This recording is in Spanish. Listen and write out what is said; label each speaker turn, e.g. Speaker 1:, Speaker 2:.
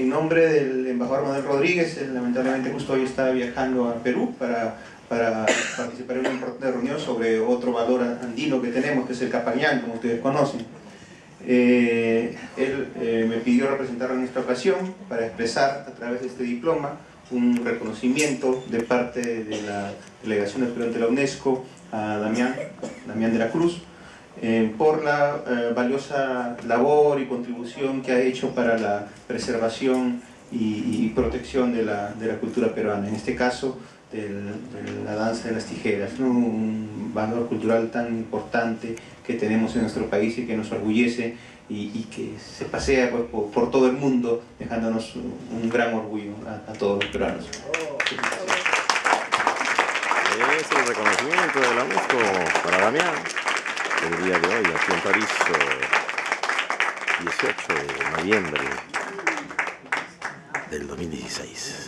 Speaker 1: En nombre del embajador Manuel Rodríguez, lamentablemente justo hoy está viajando a Perú para participar en una importante reunión sobre otro valor andino que tenemos, que es el capañán, como ustedes conocen. Él me pidió representarlo en esta ocasión para expresar a través de este diploma un reconocimiento de parte de la delegación del Perú ante la UNESCO a Damián de la Cruz, por la valiosa labor y contribución que ha hecho para la preservación y protección de la cultura peruana, en este caso de la danza de las tijeras, ¿no? Un valor cultural tan importante que tenemos en nuestro país y que nos orgullece y que se pasea pues, por todo el mundo, dejándonos un gran orgullo a todos los peruanos.
Speaker 2: Es el reconocimiento de la UNESCO para Damián el día de hoy aquí en París, 18 de noviembre del 2016.